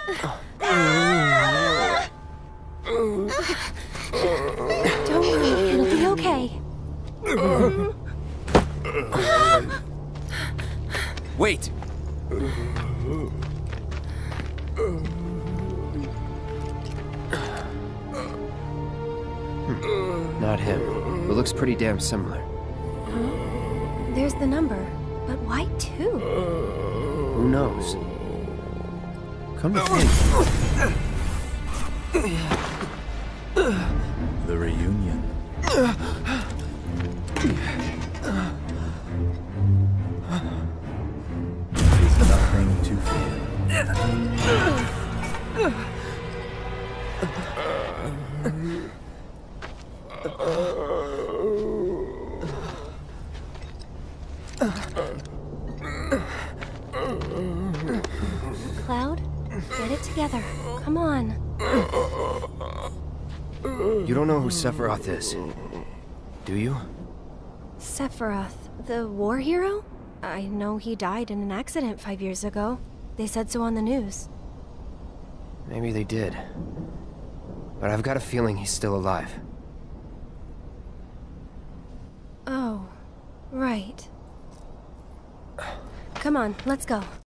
Don't worry, it'll be okay. Wait! Not him, but looks pretty damn similar. There's the number, but why two? Who knows? Come to think. The reunion. Is nothing to fear. Cloud, get it together. Come on. You don't know who Sephiroth is, do you? Sephiroth, the war hero? I know he died in an accident 5 years ago. They said so on the news. Maybe they did. But I've got a feeling he's still alive. Oh, right. Come on, let's go.